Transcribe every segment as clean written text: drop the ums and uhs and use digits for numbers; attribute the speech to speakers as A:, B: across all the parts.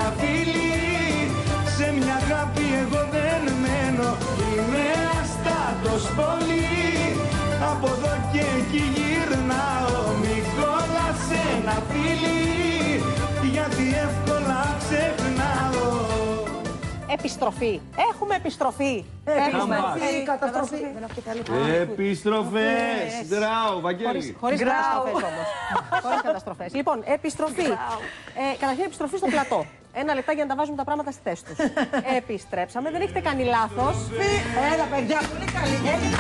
A: ένα φίλι. Σε μια αγάπη εγώ δεν μένω, είμαι αστάτος πολύ. Από εδώ και εκεί γυρνάω, μη κόλλας ένα φίλι, γιατί εύκολα ξεχνάω.
B: Επιστροφή. Έχουμε επιστροφή.
C: Επιστροφή,
D: καταστροφή.
C: Επιστροφές. Ντράου, Βαγγέλη.
B: Χωρίς καταστροφές όμως. Χωρίς καταστροφές. Λοιπόν, επιστροφή. Καταρχήν επιστροφή στο πλατό. Ένα λεπτά για να τα βάζουμε τα πράγματα στη θέση τους. Επιστρέψαμε, δεν έχετε κάνει λάθος.
D: Έλα παιδιά, πολύ καλή.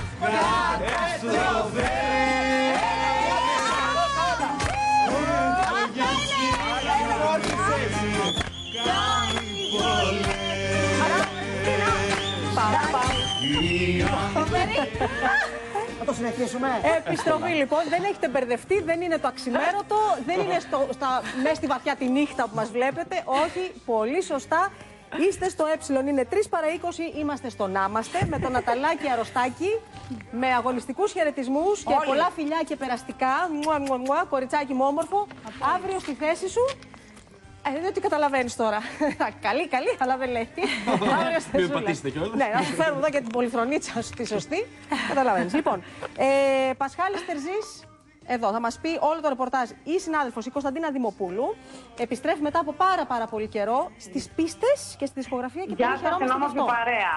D: Θα το συνεχίσουμε.
B: Επιστροφή λοιπόν, δεν έχετε μπερδευτεί, δεν είναι το αξιμέρωτο, δεν είναι μέσα στη βαθιά τη νύχτα που μας βλέπετε. Όχι, πολύ σωστά. Είστε στο ε, είναι 3 παρά 20, είμαστε στο Νάμαστε με τον Αταλάκη Αρωστάκη, με αγωνιστικούς χαιρετισμούς και πολλά φιλιά και περαστικά. Κοριτσάκι μου όμορφο, αύριο στη θέση σου. Δεν ότι καταλαβαίνεις τώρα. Καλή, αλλά δεν λέει. Αύριο στη θέση σου. Ναι, να σου φέρουμε εδώ και την πολυθρονίτσα τη σωστή. Καταλαβαίνεις. Λοιπόν, Πασχάλης Τερζής. Εδώ θα μας πει όλο το ρεπορτάζ η συνάδελφος η Κωνσταντίνα Δημοπούλου. Επιστρέφει μετά από πάρα πολύ καιρό στις πίστες και στη δισκογραφία και
E: πολύ χαιρόμαστε γι' αυτό. Παρέα.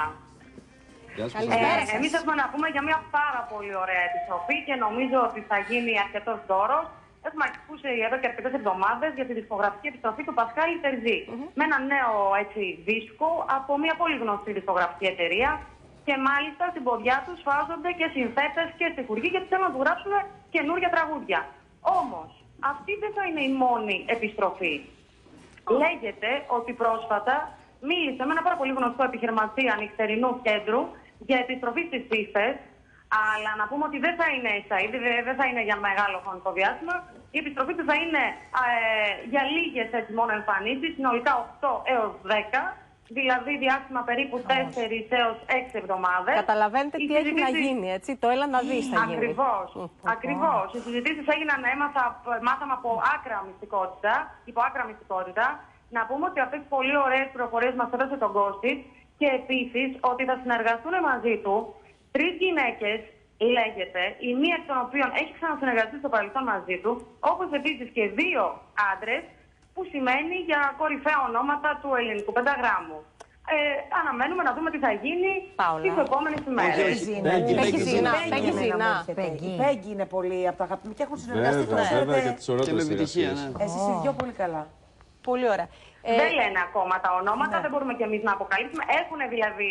E: Εμείς έχουμε να πούμε για μια πάρα πολύ ωραία επιστροφή και νομίζω ότι θα γίνει αρκετός δώρος. Έχουμε ακούσει εδώ και αρκετές εβδομάδες για τη δισκογραφική επιστροφή του Πασχάλη Τερζή. Με ένα νέο δίσκο από μια πολύ γνωστή δισκογραφική εταιρεία. Και μάλιστα στην ποδιά τους φάζονται και συνθέτες και στιχουργοί γιατί θέλουν να του γράψουν καινούργια τραγούδια. Όμως, αυτή δεν θα είναι η μόνη επιστροφή. Λέγεται ότι πρόσφατα μίλησε με ένα πάρα πολύ γνωστό επιχειρηματία νυχτερινού κέντρου για επιστροφή στις πίστες. Αλλά να πούμε ότι δεν θα είναι εισαΐδη, δεν θα είναι για μεγάλο χρονικό διάστημα. Η επιστροφή του θα είναι για λίγες μόνο εμφανίσεις, συνολικά 8 έως 10. Δηλαδή διάστημα περίπου 4 έως 6 εβδομάδες.
B: Καταλαβαίνετε τι έχει να γίνει, έτσι. Το έλα να δεις θα γίνει.
E: Ακριβώς. Οι συζητήσεις έγιναν, μάθαμε από άκρα μυστικότητα. Να πούμε ότι αυτές τις πολύ ωραίες πληροφορίες μας έδωσε τον Κώστη και επίσης ότι θα συνεργαστούν μαζί του 3 γυναίκες, λέγεται, η μία εκ των οποίων έχει ξανασυνεργαστεί στο παρελθόν μαζί του, όπως επίσης και 2 άντρες, που σημαίνει για κορυφαία ονόματα του ελληνικού πενταγράμμου. Αναμένουμε να δούμε τι θα γίνει τις επόμενες ημέρες.
B: Πέγγι Ζήνα.
D: Η Πέγγι είναι πολύ από τα αγαπημένα και έχουν συνεργαστεί
C: και με επιτυχία.
D: Εσείς οι δυο πολύ καλά.
B: Πολύ ωραία.
E: Δεν λένε ακόμα τα ονόματα, δεν μπορούμε κι εμείς να αποκαλύψουμε. Έχουν δηλαδή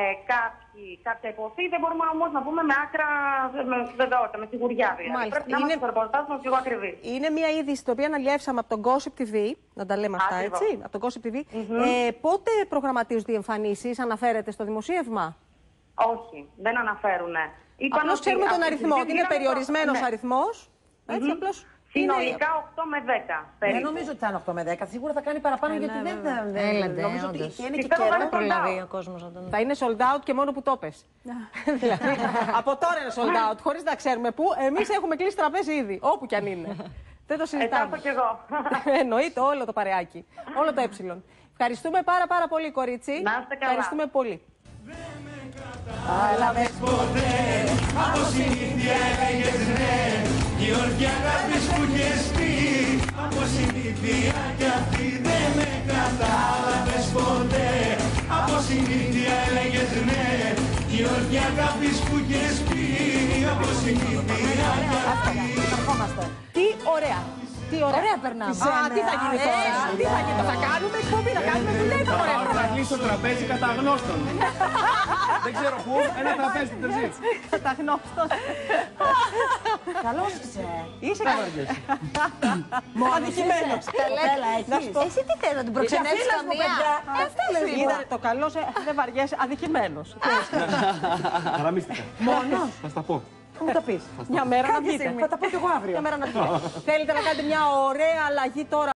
E: κάποια υποθεί, δεν μπορούμε όμως να πούμε με άκρα βεβαιότητα, με σιγουριά δηλαδή. Πρέπει να είμαστε στο ρεπορτάζ μας λίγο ακριβή.
B: Είναι μια είδηση την οποία αναλιεύσαμε από τον Gossip TV, να τα λέμε αυτά έτσι, από τον Gossip TV. Πότε προγραμματίζονται οι εμφανίσεις, αναφέρεται στο δημοσίευμα?
E: Όχι, δεν αναφέρουνε.
B: Απλώς ξέρουμε τον αριθμό, ότι είναι περιορισμένος αριθμός, έτσι απλώς.
E: Συνολικά 8 με 10.
D: Δεν νομίζω ότι θα είναι 8 με 10. Σίγουρα θα κάνει παραπάνω γιατί δεν νομίζω ότι είναι και
E: καιρό.
D: Δεν
E: προλαβεί
D: ο κόσμος να τον.
B: Θα είναι sold out και μόνο που το πες. Δηλαδή, από τώρα είναι sold out, χωρίς να ξέρουμε πού. Εμείς έχουμε κλείσει τραπέζι ήδη, όπου κι αν είναι. Δεν το συζητάμε.
E: Κι εγώ.
B: Εννοείται όλο το παρεάκι. Όλο το ε. Ευχαριστούμε πάρα πολύ, κορίτσι.
E: Να είστε καλά.
B: Ευχαριστούμε πολύ.
A: Κατάλαβες ποτέ, από συνήθεια έλεγες ναι. Γεωργιά αγάπης που είχες πει, από συνήθεια κι αυτή δεν με κατάλαβες ποτέ. Από συνήθεια έλεγες ναι. Γεωργιά αγάπης που είχες πει, από συνήθεια κι αυτή.
B: Τι ωραία. Τι ωραία περνάμε. Τι θα γίνει τώρα, τι θα γίνει, θα κάνουμε εκπομπή, θα κάνουμε δουλειά.
C: Θα κλείσει το τραπέζι κατά γνώστων. Δεν ξέρω πού, ένα τραπέζι του Τερζή.
B: Κατά γνώστων.
D: Καλός είσαι.
B: Είσαι καλός. Αδικημένος.
D: Εσύ τι θες, να την προξενέσεις καμία?
B: Αυτό λέω. Το καλό δεν βαριέσαι, αδικημένος.
C: Χαραμίστηκα.
B: Μόνος.
C: Θα στα πω.
D: Θα μου τα πεις.
B: Μια μέρα να πείτε.
D: Θα τα πω κι εγώ αύριο.
B: Θέλετε να κάνετε μια ωραία αλλαγή τώρα?